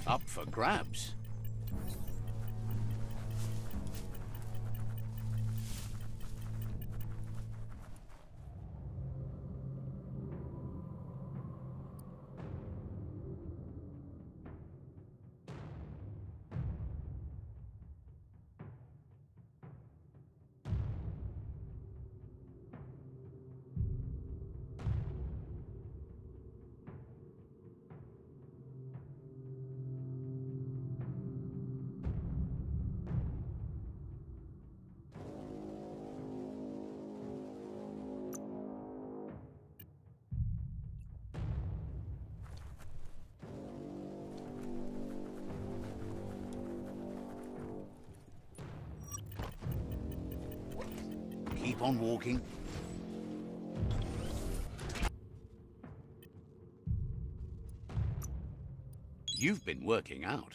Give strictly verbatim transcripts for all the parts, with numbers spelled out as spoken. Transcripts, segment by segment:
up for grabs. Keep on walking. You've been working out.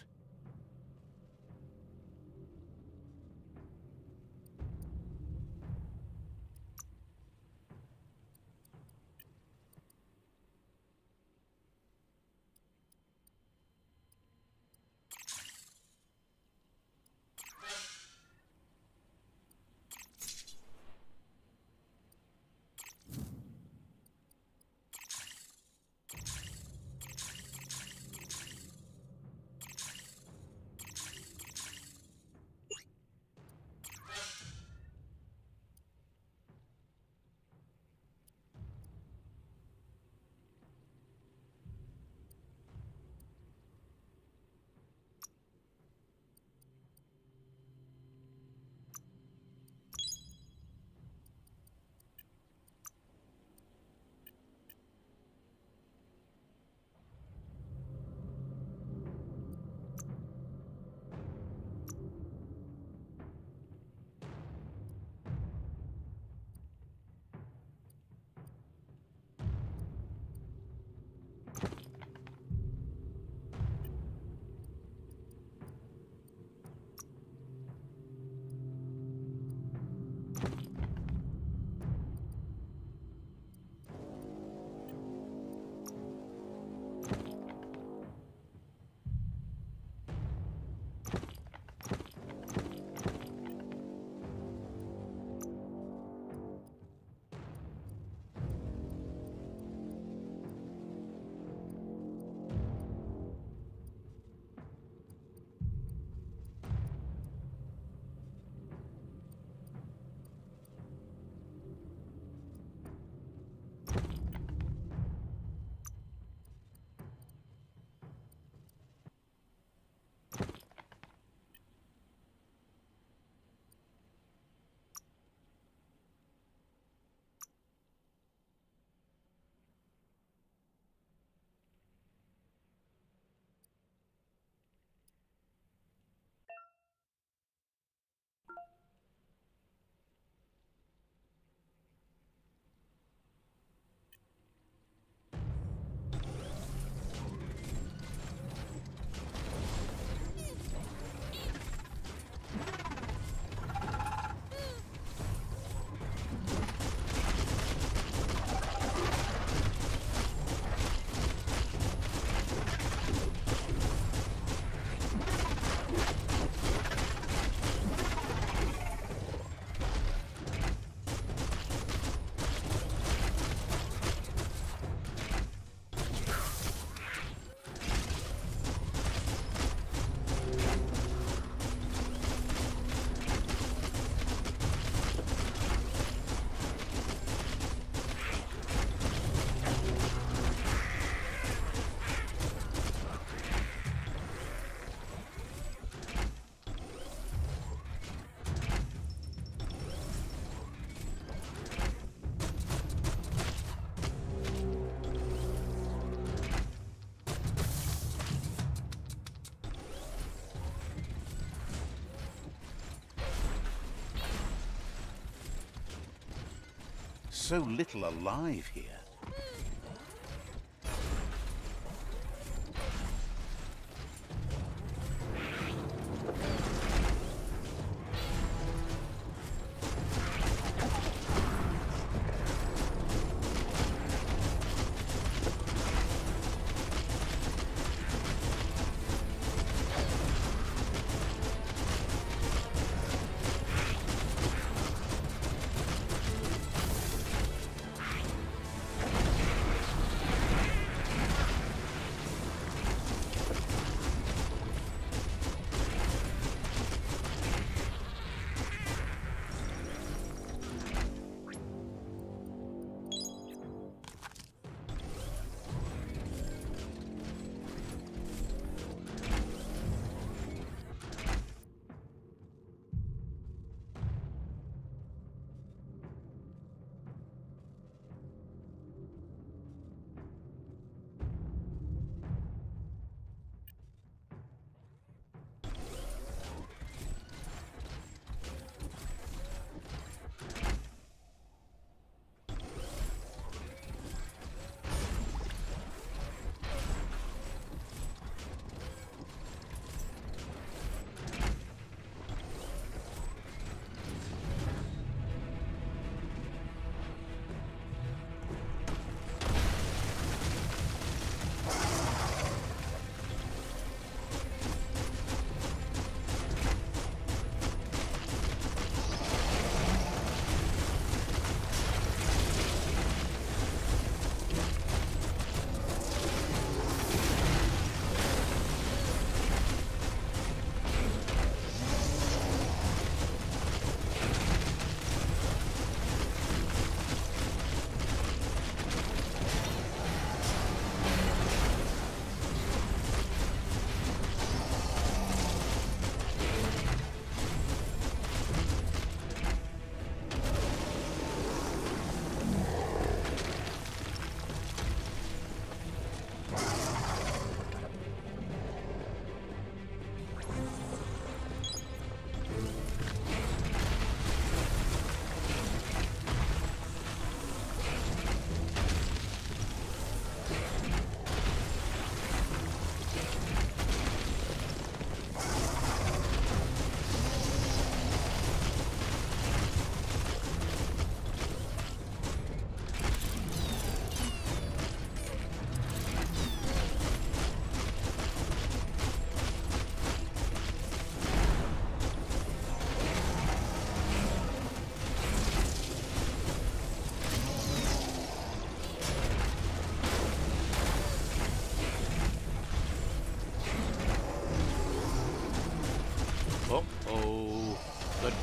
So little alive here.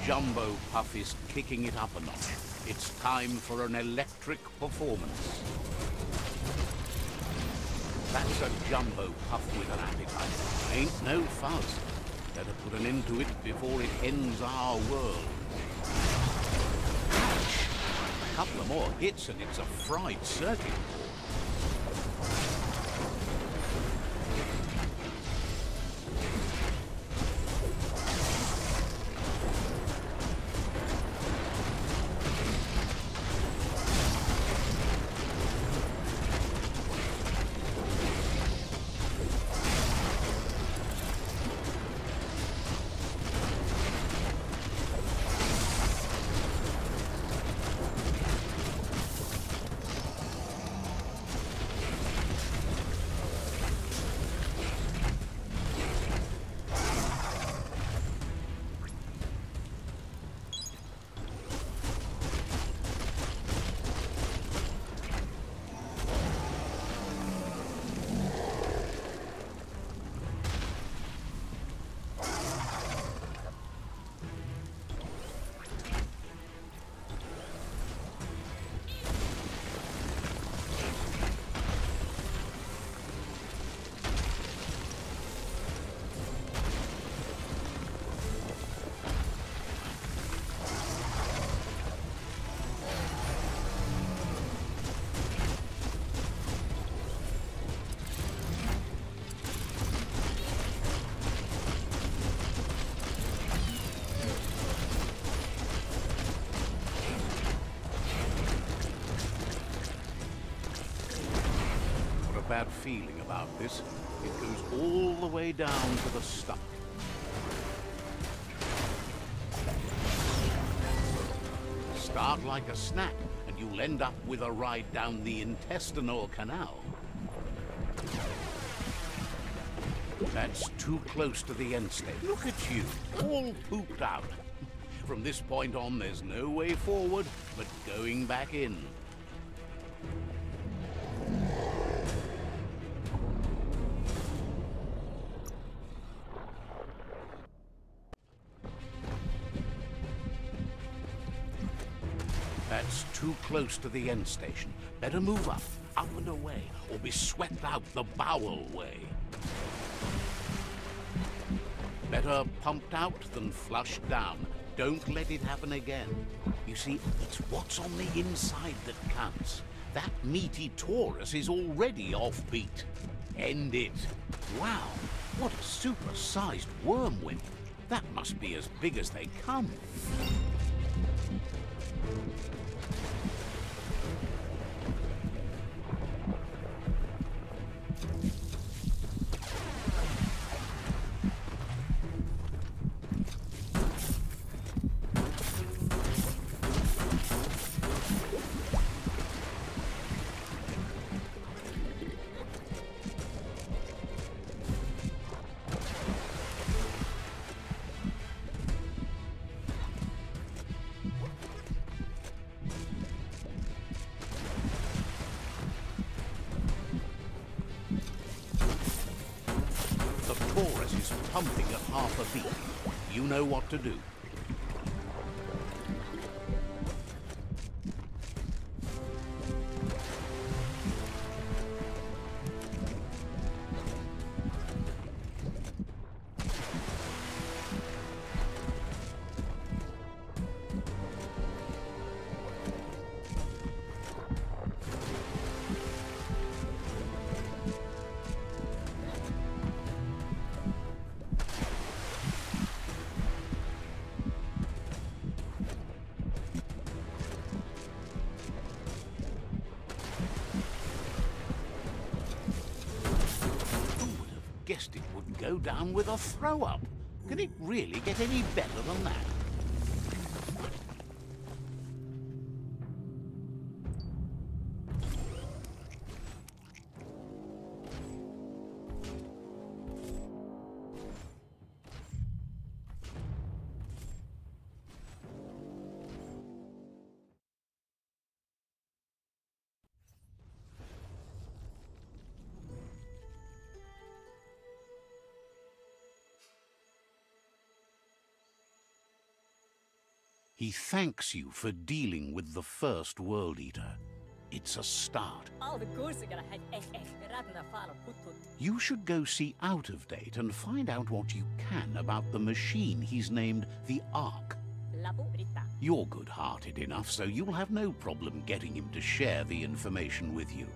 Jumbo Puff is kicking it up a notch. It's time for an electric performance. That's a Jumbo Puff with an appetite. Ain't no fuzz. Better put an end to it before it ends our world. A couple of more hits and it's a fried circuit board. Bad feeling about this. It goes all the way down to the stomach. Start like a snack, and you'll end up with a ride down the intestinal canal. That's too close to the end state. Look at you, all pooped out. From this point on, there's no way forward but going back in. That's too close to the end station. Better move up, up and away, or be swept out the bowel way. Better pumped out than flushed down. Don't let it happen again. You see, it's what's on the inside that counts. That meaty Taurus is already offbeat. End it. Wow, what a super-sized wormwing. That must be as big as they come. Taurus is pumping at half a beat. You know what to do. Guessed it would go down with a throw-up. Can it really get any better than that? He thanks you for dealing with the first World Eater. It's a start. You should go see Out of Date and find out what you can about the machine he's named the Ark. You're good-hearted enough, so you'll have no problem getting him to share the information with you.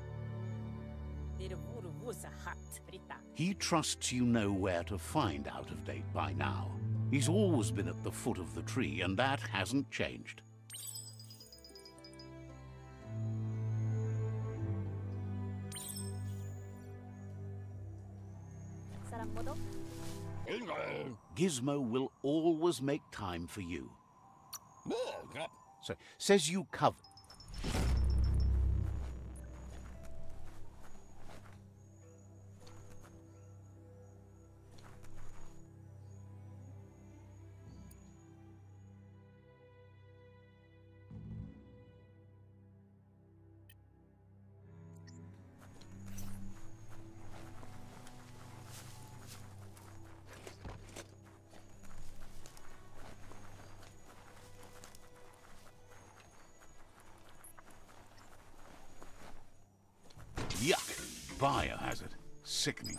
He trusts you know where to find Out of Date by now. He's always been at the foot of the tree, and that hasn't changed. Gizmo will always make time for you. So, says you cover... Yuck! Biohazard. Sickening.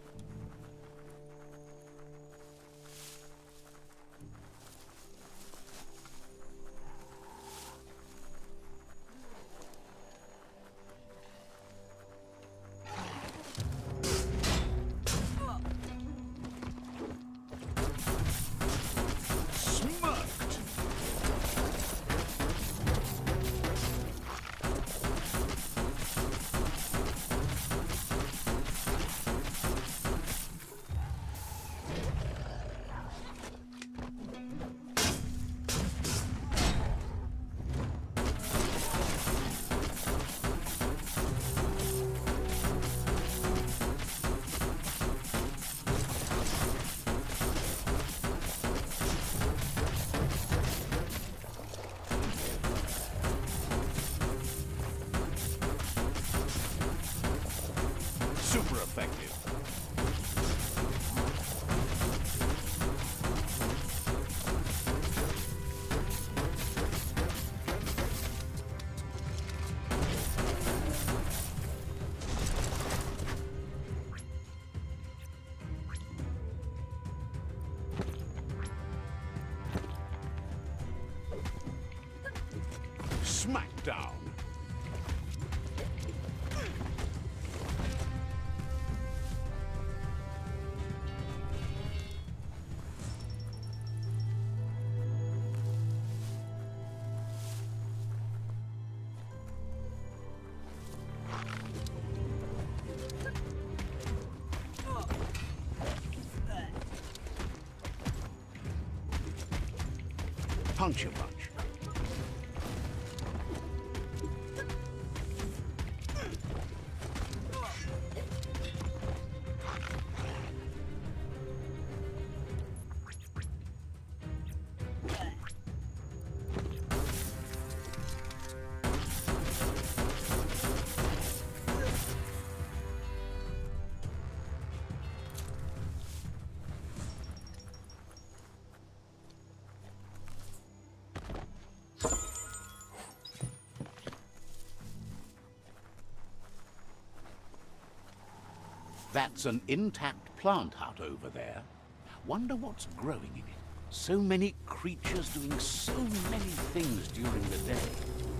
Super effective. Smackdown. Punch a punch. That's an intact plant hut over there. Wonder what's growing in it. So many creatures doing so many things during the day.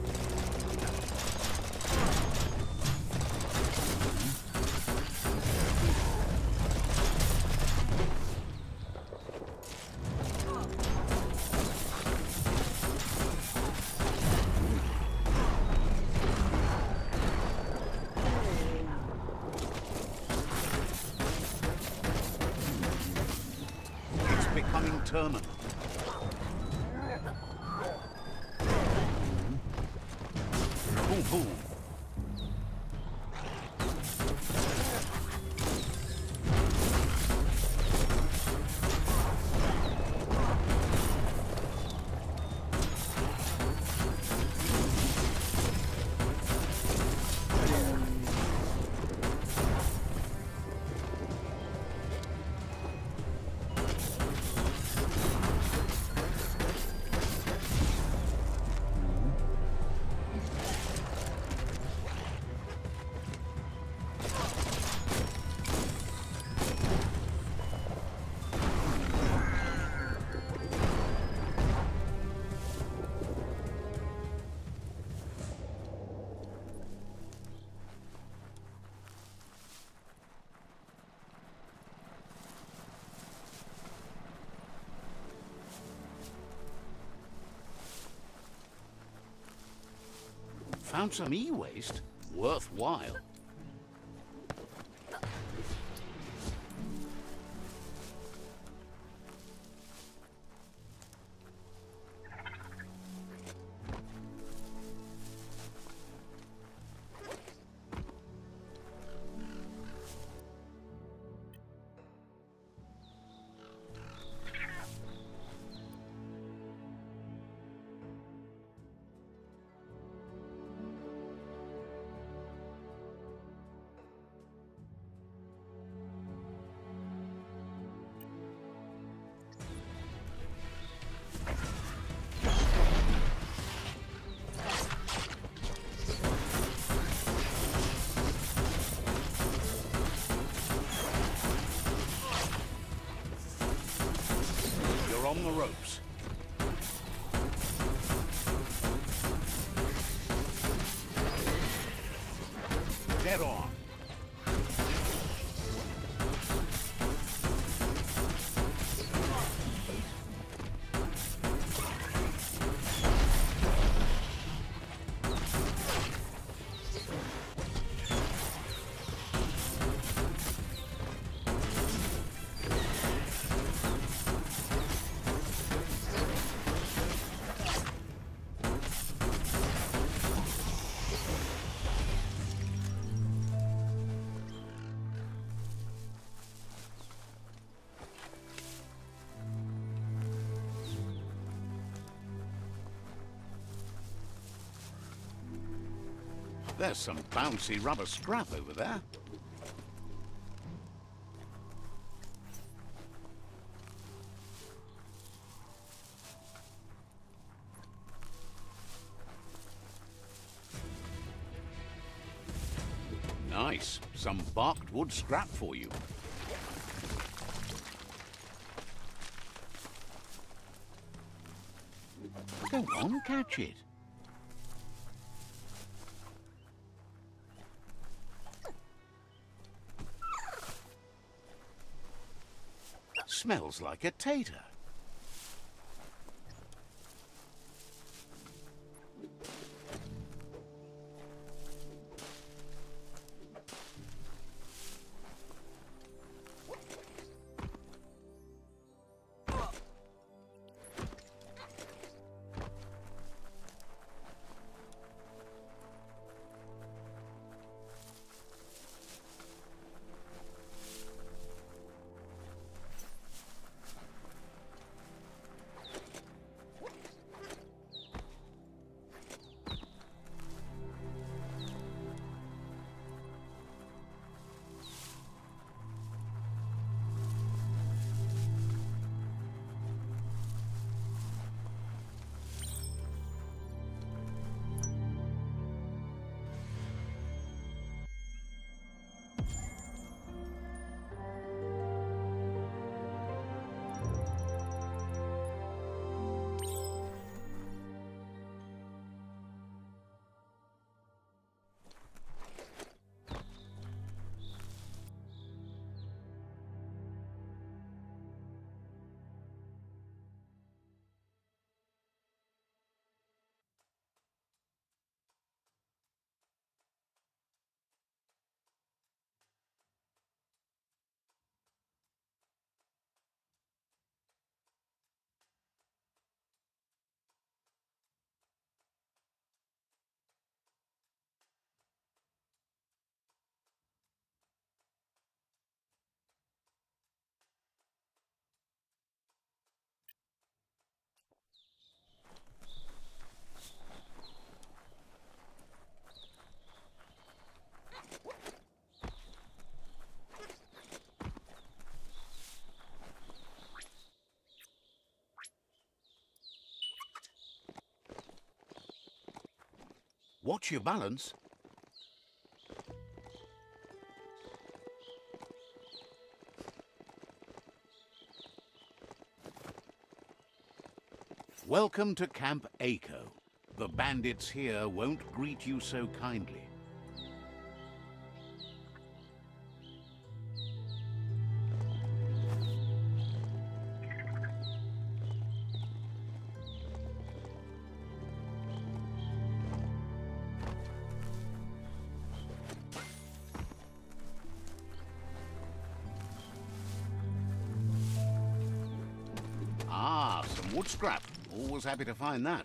Becoming terminal. Boom, boom. Found some e-waste? Worthwhile. On the ropes. Dead on. There's some bouncy rubber scrap over there. Nice. Some barked wood scrap for you. Go on, catch it. Smells like a tater. Watch your balance. Welcome to Camp Echo. The bandits here won't greet you so kindly. Wood scrap. Always happy to find that.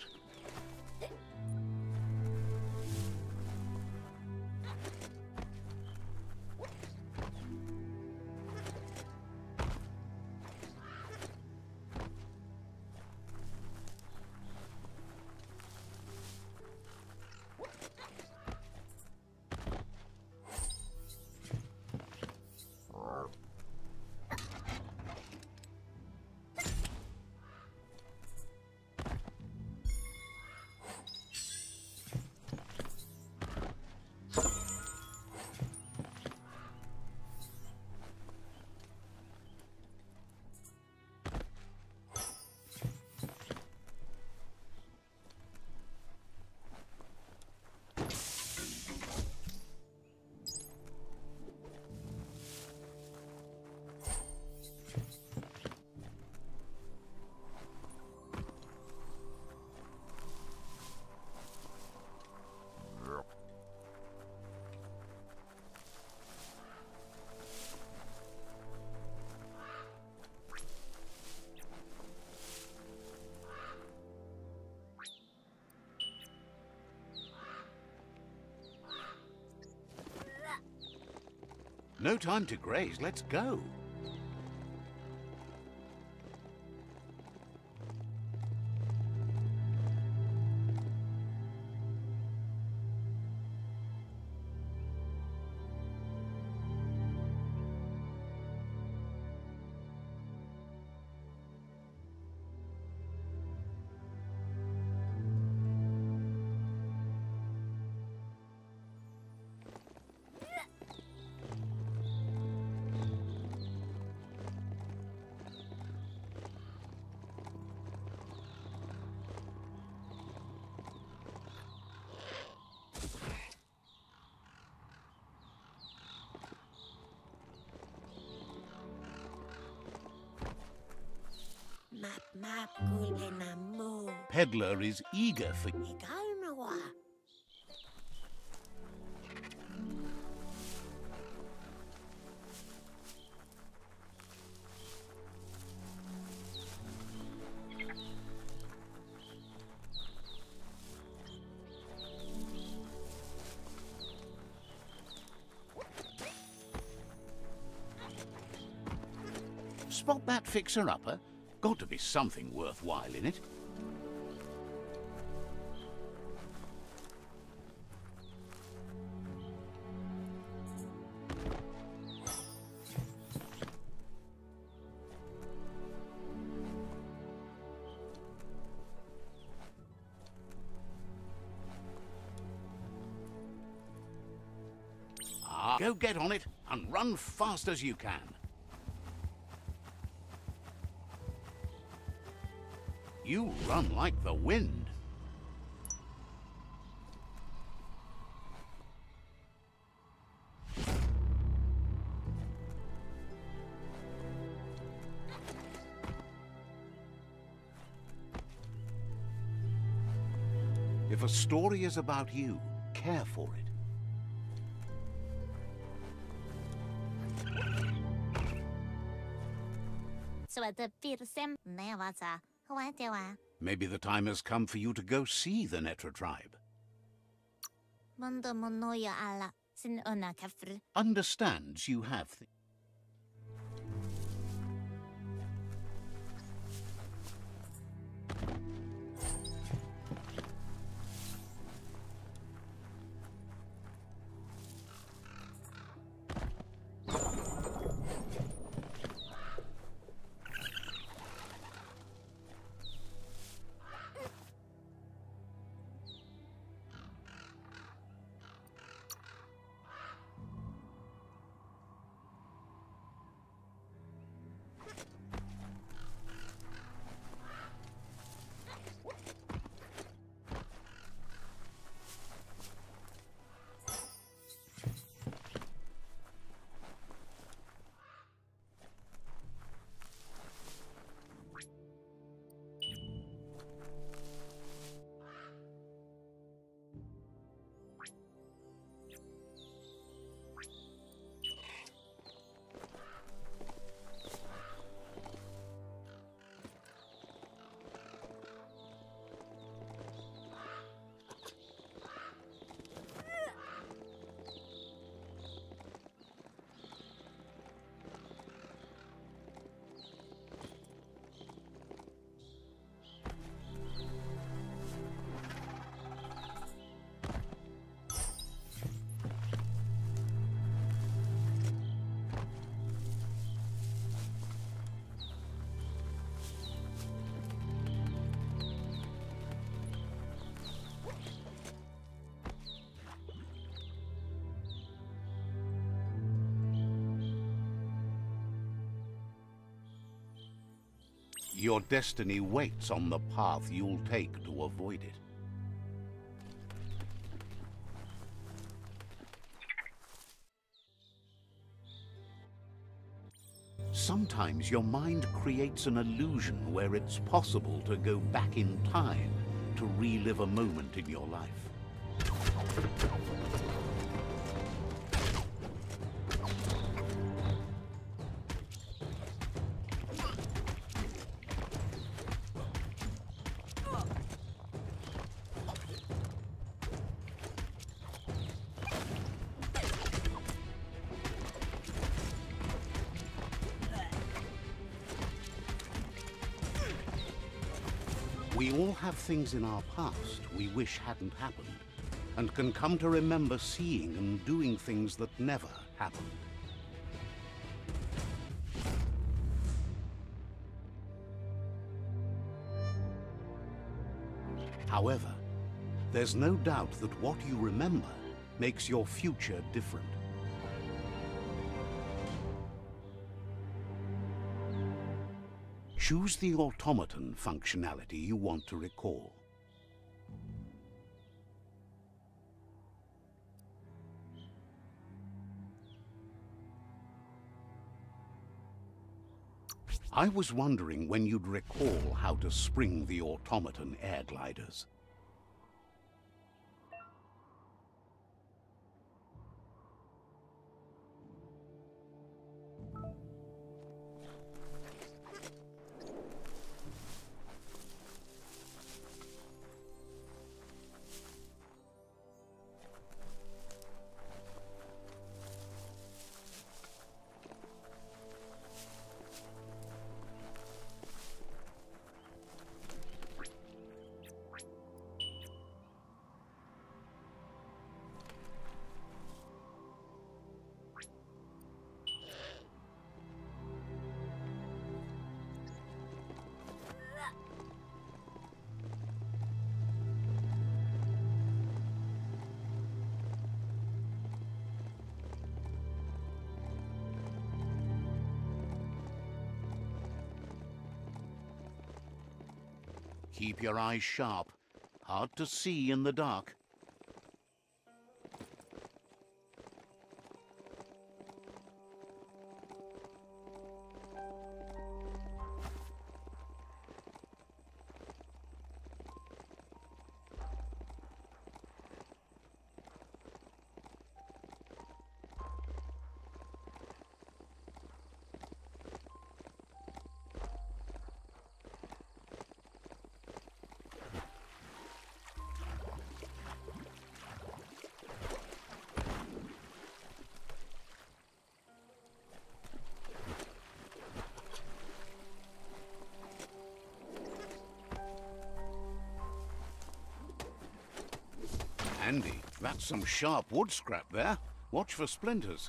No time to graze, let's go. Peddler is eager for you. Spot that fixer-upper? Got to be something worthwhile in it. Ah, go get on it and run fast as you can. You run like the wind. If a story is about you, care for it. Maybe the time has come for you to go see the Netra tribe. Understands you have th Your destiny waits on the path you'll take to avoid it. Sometimes your mind creates an illusion where it's possible to go back in time to relive a moment in your life. We all have things in our past we wish hadn't happened, and can come to remember seeing and doing things that never happened. However, there's no doubt that what you remember makes your future different. Choose the automaton functionality you want to recall. I was wondering when you'd recall how to spring the automaton air gliders. Keep your eyes sharp. Hard to see in the dark. Handy. That's some sharp wood scrap there. Watch for splinters.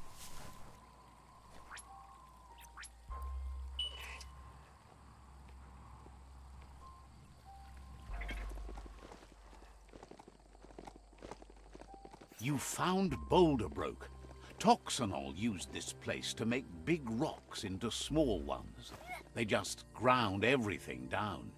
You found Boulder Broke. Toxanol used this place to make big rocks into small ones. They just ground everything down.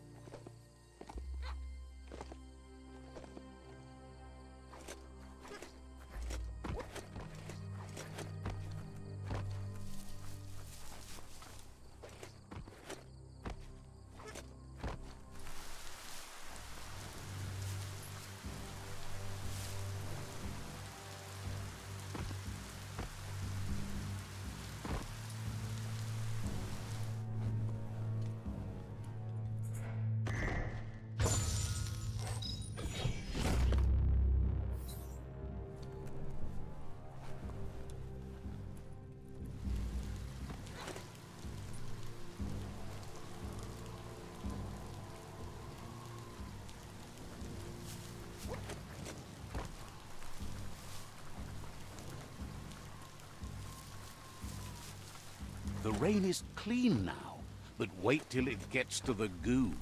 The rain is clean now, but wait till it gets to the goo.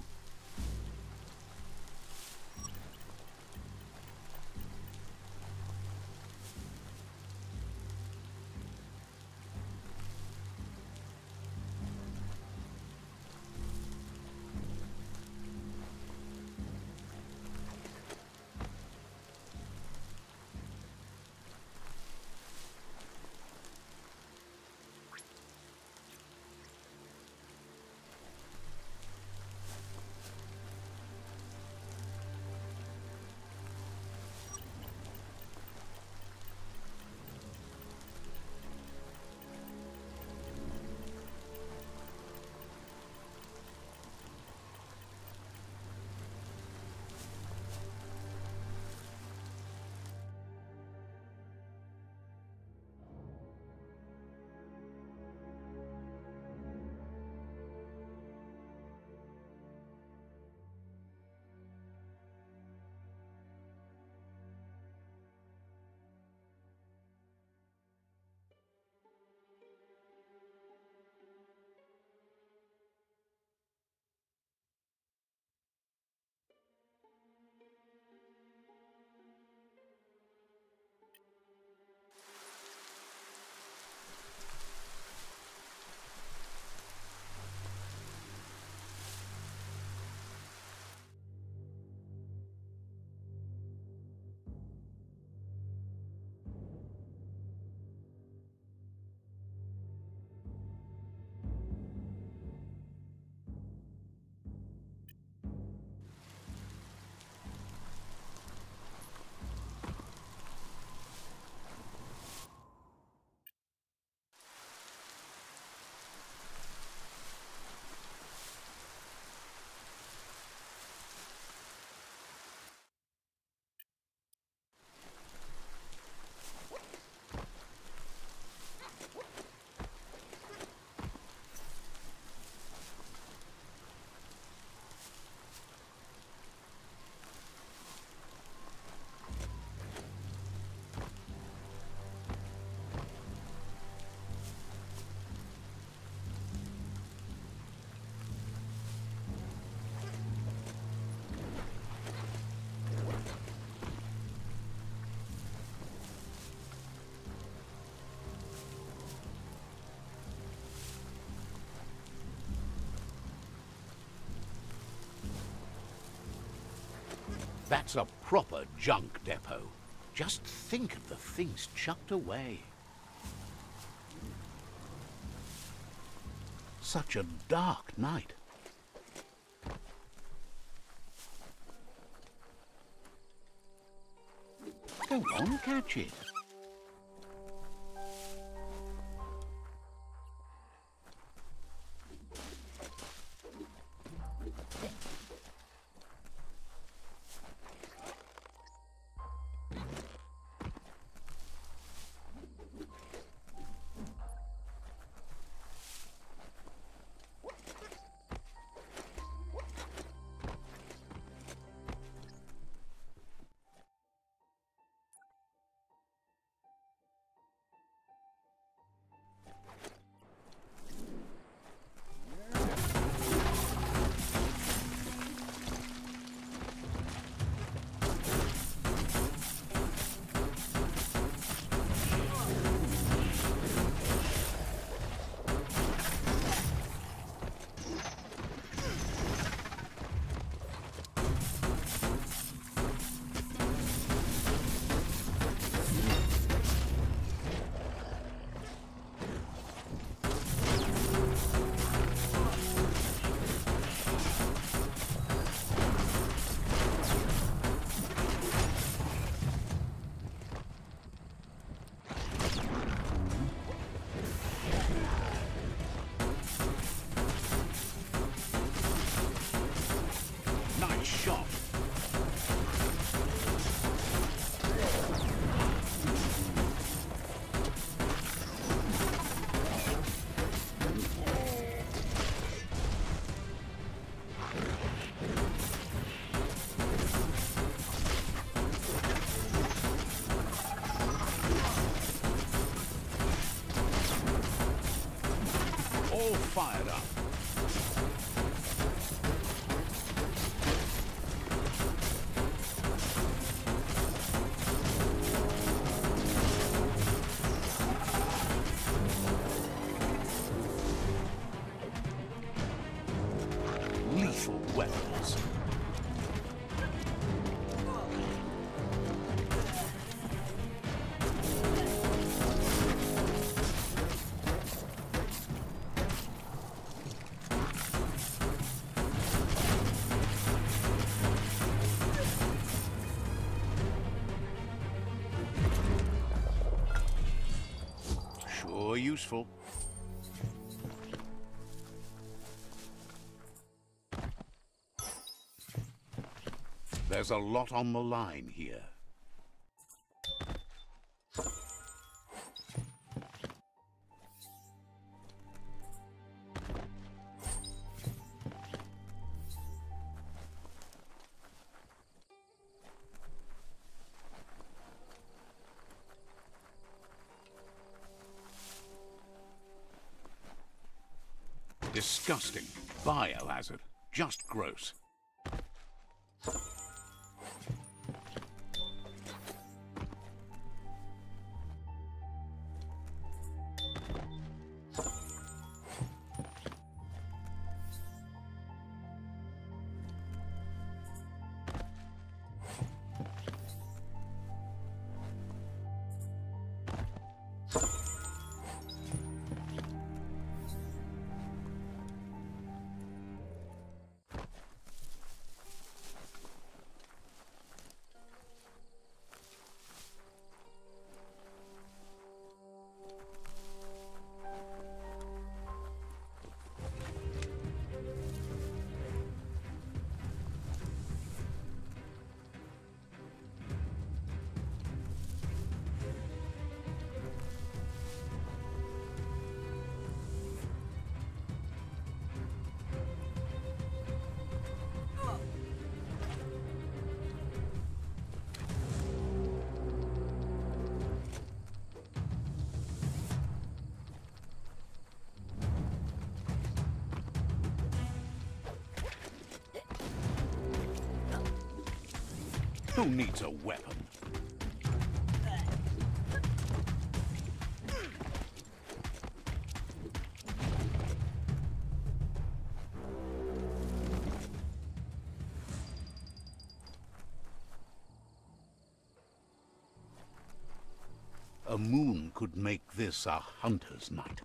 That's a proper junk depot. Just think of the things chucked away. Such a dark night. Go on, catch it. All fired up. Lethal weapons. Sure useful. There's a lot on the line here. Disgusting. Biohazard. Just gross. Who needs a weapon? A moon could make this a hunter's night.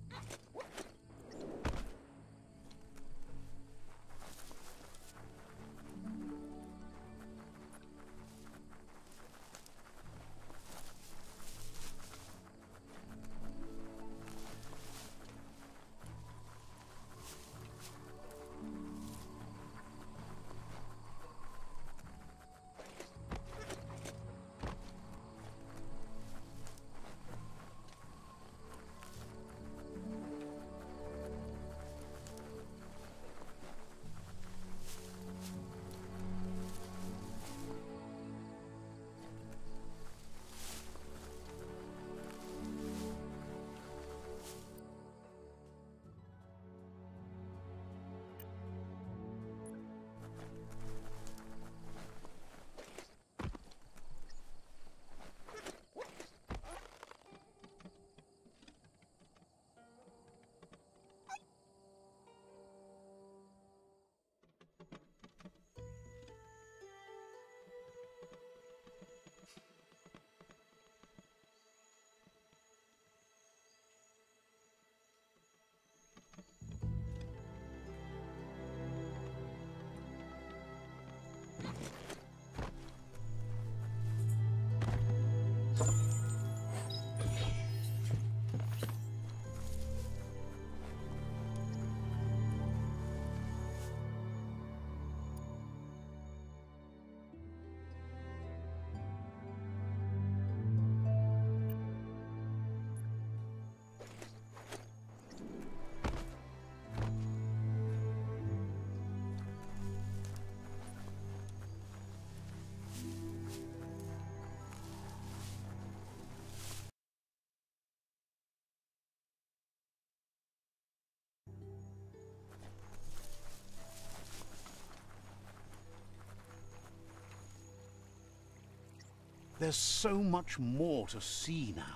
There's so much more to see now.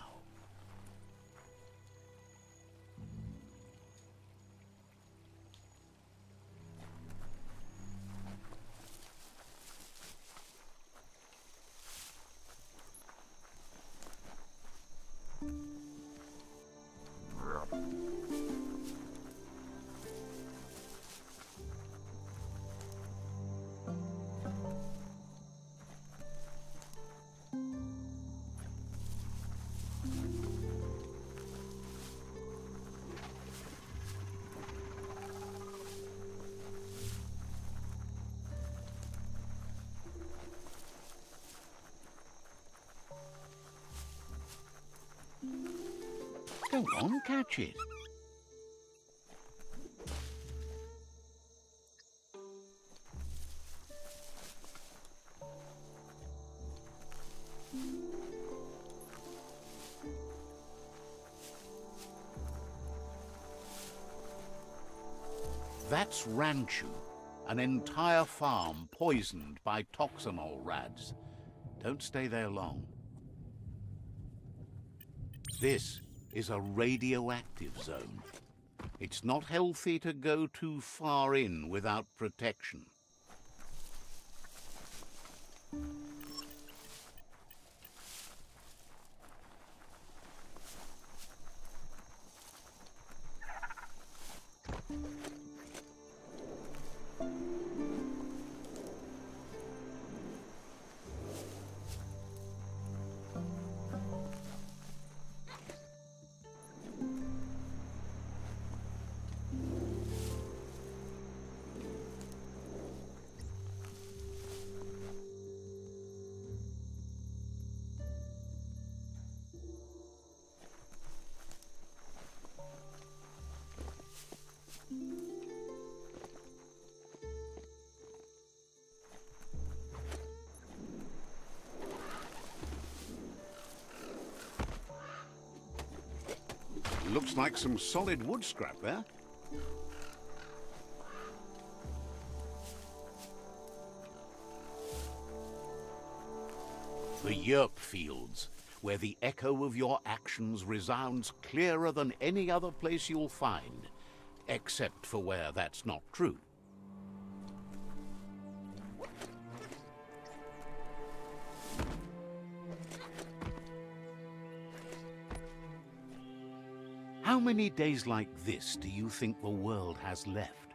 Go on, catch it. That's Ranchu, an entire farm poisoned by toxamol rads. Don't stay there long. This is a radioactive zone. It's not healthy to go too far in without protection. Looks like some solid wood scrap there. The yerp fields, where the echo of your actions resounds clearer than any other place you'll find, except for where that's not true. How many days like this do you think the world has left?